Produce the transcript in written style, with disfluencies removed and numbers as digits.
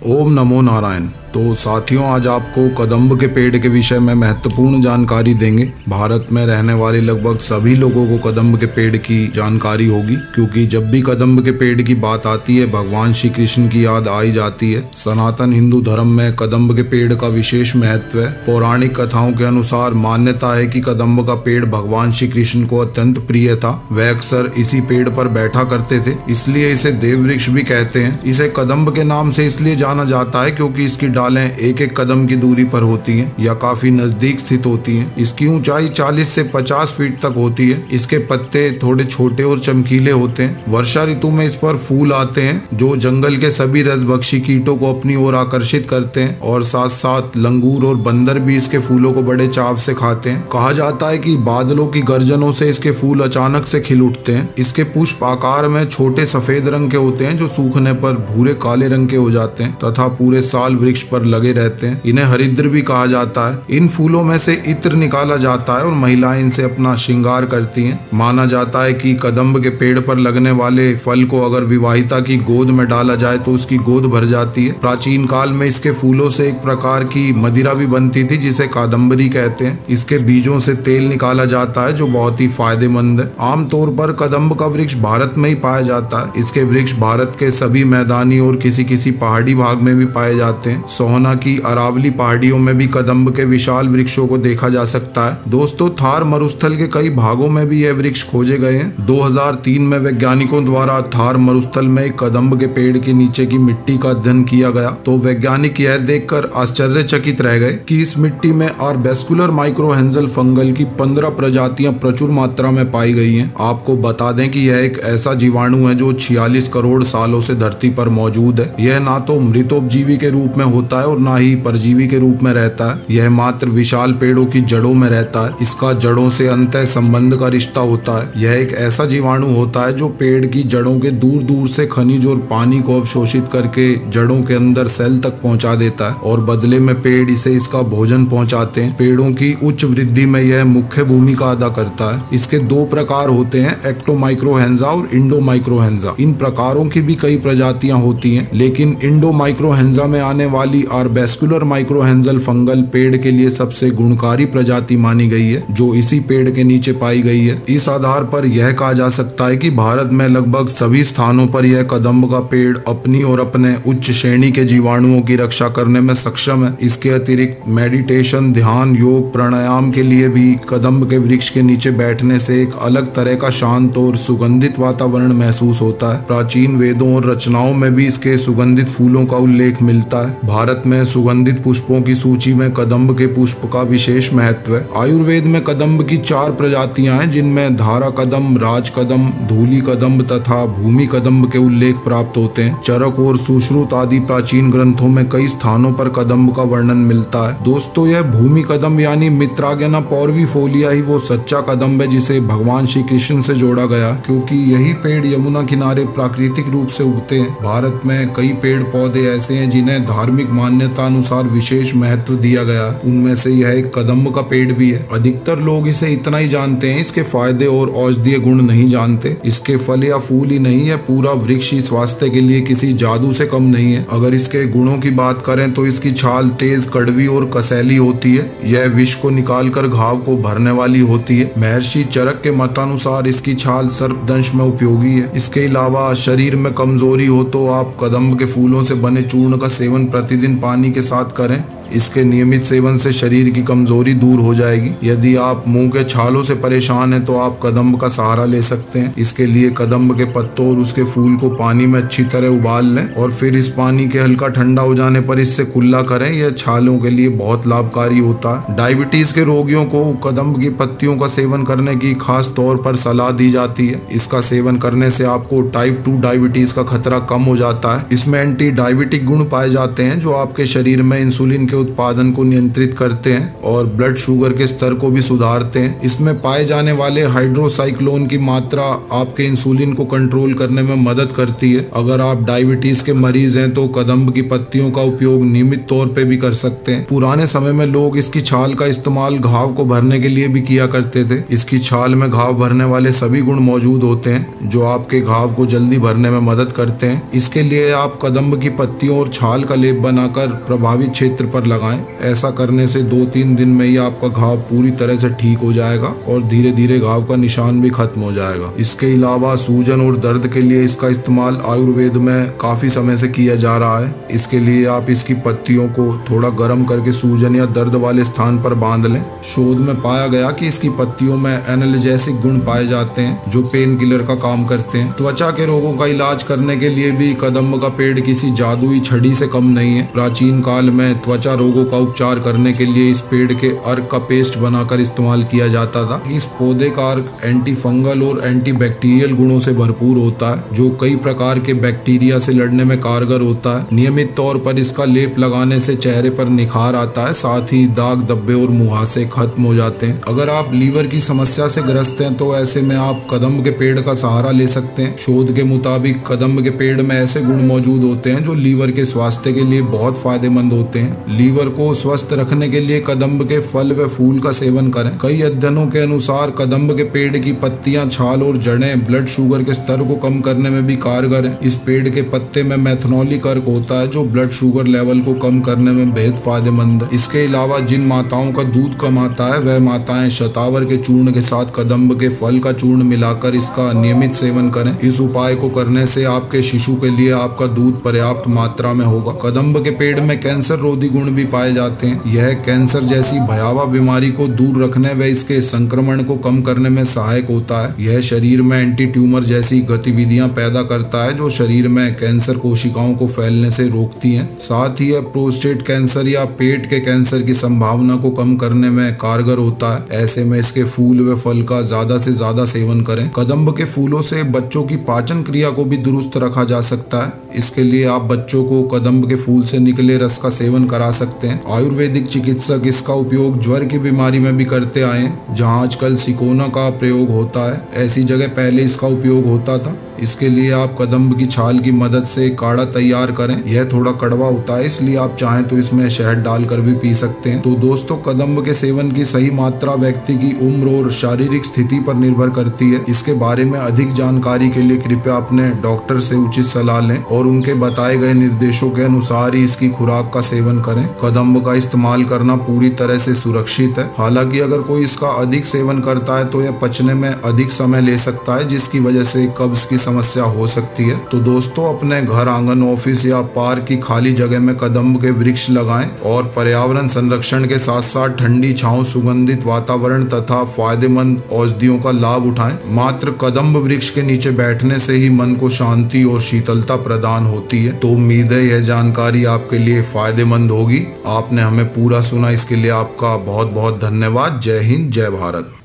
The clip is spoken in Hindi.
ओम नमो नारायण। तो साथियों, आज आपको कदम्ब के पेड़ के विषय में महत्वपूर्ण जानकारी देंगे। भारत में रहने वाले लगभग सभी लोगों को कदम्ब के पेड़ की जानकारी होगी, क्योंकि जब भी कदम्ब के पेड़ की बात आती है भगवान श्री कृष्ण की याद आई जाती है। सनातन हिंदू धर्म में कदम्ब के पेड़ का विशेष महत्व है। पौराणिक कथाओं के अनुसार मान्यता है कि कदम्ब का पेड़ भगवान श्री कृष्ण को अत्यंत प्रिय था। वह अक्सर इसी पेड़ पर बैठा करते थे, इसलिए इसे देव वृक्ष भी कहते हैं। इसे कदम्ब के नाम से इसलिए जाना जाता है क्योंकि इसकी डालें एक एक कदम की दूरी पर होती हैं या काफी नजदीक स्थित होती हैं। इसकी ऊंचाई 40 से 50 फीट तक होती है। इसके पत्ते थोड़े छोटे और चमकीले होते हैं। वर्षा ऋतु में इस पर फूल आते हैं जो जंगल के सभी रसभक्षी कीटों को अपनी ओर आकर्षित करते हैं, और साथ साथ लंगूर और बंदर भी इसके फूलों को बड़े चाव से खाते हैं। कहा जाता है कि बादलों की गर्जनों से इसके फूल अचानक से खिल उठते हैं। इसके पुष्प आकार में छोटे सफेद रंग के होते हैं जो सूखने पर भूरे काले रंग के हो जाते हैं तथा पूरे साल वृक्ष पर लगे रहते हैं। इन्हें हरिद्र भी कहा जाता है। इन फूलों में से इत्र निकाला जाता है और महिलाएं इनसे अपना श्रृंगार करती हैं। माना जाता है कि कदम्ब के पेड़ पर लगने वाले फल को अगर विवाहिता की गोद में डाला जाए तो उसकी गोद भर जाती है। प्राचीन काल में इसके फूलों से एक प्रकार की मदिरा भी बनती थी जिसे कादम्बरी कहते हैं। इसके बीजों से तेल निकाला जाता है जो बहुत ही फायदेमंद है। आमतौर पर कदम्ब का वृक्ष भारत में ही पाया जाता है। इसके वृक्ष भारत के सभी मैदानी और किसी किसी पहाड़ी भाग में भी पाए जाते हैं। सोहना की अरावली पहाड़ियों में भी कदम्ब के विशाल वृक्षों को देखा जा सकता है। दोस्तों, थार मरुस्थल के कई भागों में भी यह वृक्ष खोजे गए हैं। 2003 में वैज्ञानिकों द्वारा थार मरुस्थल में कदम्ब के पेड़ के नीचे की मिट्टी का अध्ययन किया गया तो वैज्ञानिक यह देखकर आश्चर्यचकित रह गए कि इस मिट्टी में आर्बेस्कुलर माइक्रोहेंजल फंगल की 15 प्रजातियां प्रचुर मात्रा में पाई गई हैं। आपको बता दें कि यह एक ऐसा जीवाणु है जो 46 करोड़ सालों से धरती पर मौजूद है। यह ना तो मृतोपजीवी के रूप में होता है और ना ही परजीवी के रूप में रहता है। यह मात्र विशाल पेड़ों की जड़ों में रहता है। इसका जड़ों से अंतः संबंध का रिश्ता होता है। यह एक ऐसा जीवाणु होता है जो पेड़ की जड़ों के दूर दूर से खनिज और पानी को अवशोषित करके जड़ों के अंदर सेल तक पहुंचा देता है और बदले में पेड़ इसे इसका भोजन पहुंचाते हैं। पेड़ों की उच्च वृद्धि में यह मुख्य भूमिका अदा करता है। इसके दो प्रकार होते हैं, एक्टोमाइक्रोहेंजा और इंडोमाइक्रोहेंजा। इन प्रकारों की भी कई प्रजातियां होती हैं, लेकिन इंडोमाइक्रोहेंजा में आने वाली आर्बेस्कुलर माइक्रोहेंजल फंगल पेड़ के लिए सबसे गुणकारी प्रजाति मानी गई है जो इसी पेड़ के नीचे पाई गई है। इस आधार पर यह कहा जा सकता है कि भारत में लगभग सभी स्थानों पर यह कदम्ब का पेड़ अपनी और अपने उच्च श्रेणी के जीवाणुओं की रक्षा करने में सक्षम है। इसके अतिरिक्त मेडिटेशन, ध्यान, योग, प्राणायाम के लिए भी कदम्ब के वृक्ष के नीचे बैठने से एक अलग तरह का शांत और सुगंधित वातावरण महसूस होता है। प्राचीन वेदों और रचनाओं में भी इसके सुगंधित फूलों का उल्लेख मिलता है। भारत में सुगंधित पुष्पों की सूची में कदम्ब के पुष्प का विशेष महत्व है। आयुर्वेद में कदम्ब की 4 प्रजातियां हैं जिनमें धारा कदम्ब, राज कदम्ब, धूली कदम्ब तथा भूमि कदम्ब के उल्लेख प्राप्त होते हैं। चरक और सुश्रुत आदि प्राचीन ग्रंथों में कई स्थानों पर कदम्ब का वर्णन मिलता है। दोस्तों, यह भूमि कदम्ब यानी मित्रागना पॉर्विफोलिया ही वो सच्चा कदम्ब है जिसे भगवान श्री कृष्ण से जोड़ा गया, क्योंकि यही पेड़ यमुना किनारे प्राकृतिक रूप से उगते हैं। भारत में कई पेड़ पौधे ऐसे हैं जिन्हें धार्मिक मान्यता अनुसार विशेष महत्व दिया गया। उनमें से यह एक कदम्ब का पेड़ भी है। अधिकतर लोग इसे इतना ही जानते हैं, इसके फायदे और औषधीय गुण नहीं जानते। इसके फल या फूल ही नहीं है, पूरा वृक्ष ही स्वास्थ्य के लिए किसी जादू से कम नहीं है। अगर इसके गुणों की बात करें तो इसकी छाल तेज, कड़वी और कसैली होती है। यह विष को निकालकर घाव को भरने वाली होती है। महर्षि चरक के मतानुसार इसकी छाल सर्पदंश में उपयोगी है। इसके अलावा शरीर में कमजोरी हो तो आप कदम्ब के फूलों से बने चूर्ण का सेवन प्रतिदिन पानी के साथ करें। इसके नियमित सेवन से शरीर की कमजोरी दूर हो जाएगी। यदि आप मुंह के छालों से परेशान हैं तो आप कदम्ब का सहारा ले सकते हैं। इसके लिए कदम्ब के पत्तों और उसके फूल को पानी में अच्छी तरह उबाल लें और फिर इस पानी के हल्का ठंडा हो जाने पर इससे कुल्ला करें। यह छालों के लिए बहुत लाभकारी होता है। डायबिटीज के रोगियों को कदम्ब की पत्तियों का सेवन करने की खास तौर पर सलाह दी जाती है। इसका सेवन करने से आपको टाइप 2 डायबिटीज का खतरा कम हो जाता है। इसमें एंटी डायबिटिक गुण पाए जाते हैं जो आपके शरीर में इंसुलिन के उत्पादन को नियंत्रित करते हैं और ब्लड शुगर के स्तर को भी सुधारते हैं। इसमें पाए जाने वाले हाइड्रोसाइक्लोन की मात्रा आपके इंसुलिन को कंट्रोल करने में मदद करती है। अगर आप डायबिटीज के मरीज हैं तो कदम्ब की पत्तियों का उपयोग नियमित तौर पे भी कर सकते हैं। पुराने समय में लोग इसकी छाल का इस्तेमाल घाव को भरने के लिए भी किया करते थे। इसकी छाल में घाव भरने वाले सभी गुण मौजूद होते हैं जो आपके घाव को जल्दी भरने में मदद करते हैं। इसके लिए आप कदम्ब की पत्तियों और छाल का लेप बनाकर प्रभावित क्षेत्र पर लगाएं। ऐसा करने से 2-3 दिन में ही आपका घाव पूरी तरह से ठीक हो जाएगा और धीरे धीरे घाव का निशान भी खत्म हो जाएगा। इसके अलावा सूजन और दर्द के लिए इसका इस्तेमाल आयुर्वेद में काफी समय से किया जा रहा है। इसके लिए आप इसकी पत्तियों को थोड़ा गर्म करके सूजन या दर्द वाले स्थान पर बांध लें। शोध में पाया गया कि इसकी पत्तियों में एनाल्जेसिक गुण पाए जाते हैं जो पेन किलर का काम करते हैं। त्वचा के रोगों का इलाज करने के लिए भी कदम्ब का पेड़ किसी जादुई छड़ी से कम नहीं है। प्राचीन काल में त्वचा रोगों का उपचार करने के लिए इस पेड़ के अर्क का पेस्ट बनाकर इस्तेमाल किया जाता था। इस पौधे का अर्क एंटी फंगल और एंटी बैक्टीरियल गुणों से भरपूर होता है जो कई प्रकार के बैक्टीरिया से लड़ने में कारगर होता है। नियमित तौर पर इसका लेप लगाने से चेहरे पर निखार आता है, साथ ही दाग धब्बे और मुहासे खत्म हो जाते हैं। अगर आप लीवर की समस्या से ग्रस्त हैं तो ऐसे में आप कदम्ब के पेड़ का सहारा ले सकते हैं। शोध के मुताबिक कदम्ब के पेड़ में ऐसे गुण मौजूद होते हैं जो लीवर के स्वास्थ्य के लिए बहुत फायदेमंद होते हैं। लीवर को स्वस्थ रखने के लिए कदम्ब के फल व फूल का सेवन करें। कई अध्ययनों के अनुसार कदम्ब के पेड़ की पत्तियां, छाल और जड़ें ब्लड शुगर के स्तर को कम करने में भी कारगर हैं। इस पेड़ के पत्ते में मेथनॉलिक अर्क होता है जो ब्लड शुगर लेवल को कम करने में बेहद फायदेमंद है। इसके अलावा जिन माताओं का दूध कम आता है वह माताएं शतावर के चूर्ण के साथ कदम्ब के फल का चूर्ण मिलाकर इसका नियमित सेवन करें। इस उपाय को करने से आपके शिशु के लिए आपका दूध पर्याप्त मात्रा में होगा। कदम्ब के पेड़ में कैंसर रोधी गुण भी पाए जाते हैं। यह कैंसर जैसी भयावह बीमारी को दूर रखने व इसके संक्रमण को कम करने में सहायक होता है। यह शरीर में एंटी ट्यूमर जैसी गतिविधियां पैदा करता है जो शरीर में कैंसर कोशिकाओं को फैलने से रोकती हैं। साथ ही यह प्रोस्टेट कैंसर या पेट के कैंसर की संभावना को कम करने में कारगर होता है। ऐसे में इसके फूल व फल का ज्यादा से ज्यादा सेवन करें। कदम्ब के फूलों से बच्चों की पाचन क्रिया को भी दुरुस्त रखा जा सकता है। इसके लिए आप बच्चों को कदम्ब के फूल से निकले रस का सेवन करा सकते हैं। आयुर्वेदिक चिकित्सक इसका उपयोग ज्वर की बीमारी में भी करते आए हैं। जहां आजकल सिकोना का प्रयोग होता है, ऐसी जगह पहले इसका उपयोग होता था। इसके लिए आप कदम्ब की छाल की मदद से काढ़ा तैयार करें। यह थोड़ा कड़वा होता है, इसलिए आप चाहें तो इसमें शहद डालकर भी पी सकते हैं। तो दोस्तों, कदम्ब के सेवन की सही मात्रा व्यक्ति की उम्र और शारीरिक स्थिति पर निर्भर करती है। इसके बारे में अधिक जानकारी के लिए कृपया अपने डॉक्टर से उचित सलाह लें और उनके बताए गए निर्देशों के अनुसार ही इसकी खुराक का सेवन करें। कदम्ब का इस्तेमाल करना पूरी तरह से सुरक्षित है। हालांकि अगर कोई इसका अधिक सेवन करता है तो यह पचने में अधिक समय ले सकता है, जिसकी वजह से कब्ज की समस्या हो सकती है। तो दोस्तों, अपने घर, आंगन, ऑफिस या पार्क की खाली जगह में कदम्ब के वृक्ष लगाएं और पर्यावरण संरक्षण के साथ साथ ठंडी छांव, सुगंधित वातावरण तथा फायदेमंद औषधियों का लाभ उठाएं। मात्र कदम्ब वृक्ष के नीचे बैठने से ही मन को शांति और शीतलता प्रदान होती है। तो उम्मीद है यह जानकारी आपके लिए फायदेमंद होगी। आपने हमें पूरा सुना, इसके लिए आपका बहुत बहुत धन्यवाद। जय हिंद, जय भारत।